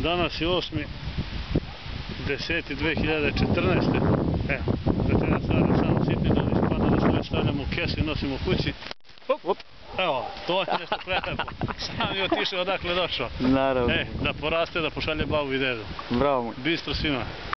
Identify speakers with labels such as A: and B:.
A: Danas je 8.10.2014. Evo, večeras radi samo sitni dođe, spada da sve stavljamo u kesu i nosimo kući. Evo, to je nešto prelepo. Sam je otišao odakle došao.
B: Naravno.
A: Da poraste, da pošalje babu i dedu.
B: Bravo moj.
A: Bistro svima.